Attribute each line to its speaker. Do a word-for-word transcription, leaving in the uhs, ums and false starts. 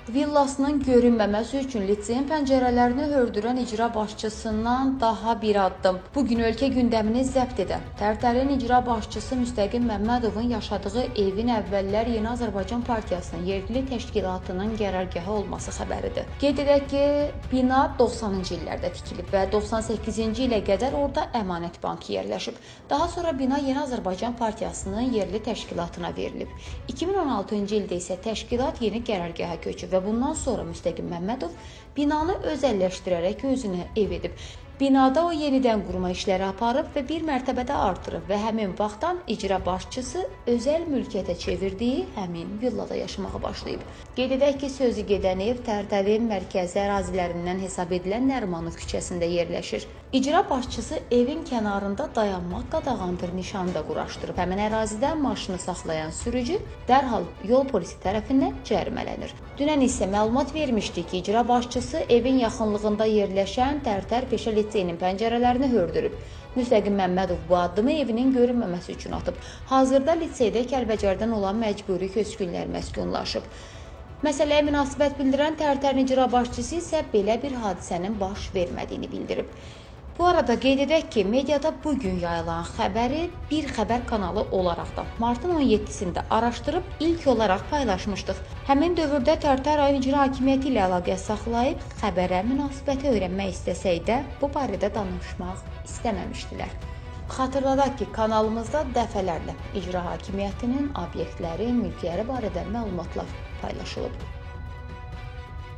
Speaker 1: Villasının görünməməsi üçün liseyin pəncərələrini hördürən icra başçısından daha bir addım. Bugün ölkə gündəmini zəbt edən Tərtərin icra başçısı Müstəqim Məmmədovun yaşadığı evin əvvəllər Yeni Azərbaycan Partiyasının yerli təşkilatının qərargahı olması xəbəridir. Qeyd edək ki, bina doxsanıncı illərdə tikilib və doxsan səkkizinci ilə qədər orada Əmanət Bankı yerləşib. Daha sonra bina Yeni Azərbaycan Partiyasının yerli təşkilatına verilib. iki min on altıncı ildə isə təşkilat yeni qərargaha köçüb və bundan sonra Müstəqim Məmmədov binanı özəlləşdirərək özünə ev edib. Binada o yenidən qurma işləri aparıb və bir mərtəbədə artırıb və həmin vaxtdan icra başçısı özəl mülkiyyətə çevirdiyi həmin villada yaşamağa başlayıb. Qeyd edək ki, sözü gedən ev Tərtərin mərkəzi ərazilərindən hesab edilən Nərimanov küçəsində yerləşir. İcra başçısı evin kənarında dayanmaq qadağandır nişanı da quraşdırıb. Həmin ərazidə maşını saxlayan sürücü dərhal yol polisi tərəfindən cərimələnir. Dünən isə məlumat vermişdik ki, icra başçısı evin yaxınlığında yerləşən Tərtər Peşə Liseyinin pəncərələrini hördürüb. Müstəqim Məmmədov bu addımı evinin görünməməsi üçün atıb. Hazırda liseydə Kəlbəcərdən olan məcburi köçkünlər məskunlaşıb. Məsələyə münasibət bildirən Tərtərin icra başçısı isə belə bir hadisənin baş vermədiyini bildirib. Bu arada qeyd edək ki, mediada bugün yayılan xəbəri bir xəbər kanalı olaraq da martın on yeddisində araşdırıb ilk olaraq paylaşmışdıq. Həmin dövrdə Tərtər rayon icra hakimiyyəti ilə əlaqə saxlayıb xəbərə münasibəti öyrənmək istəsək də bu barədə danışmaq istəməmişdilər. Xatırladaq ki, kanalımızda dəfələrlə icra hakimiyyətinin obyektləri, mülkləri barədə məlumatlar paylaşılıb.